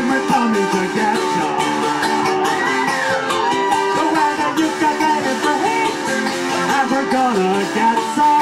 and we're coming to get you. The way that ukulele for heat, and we're gonna get some.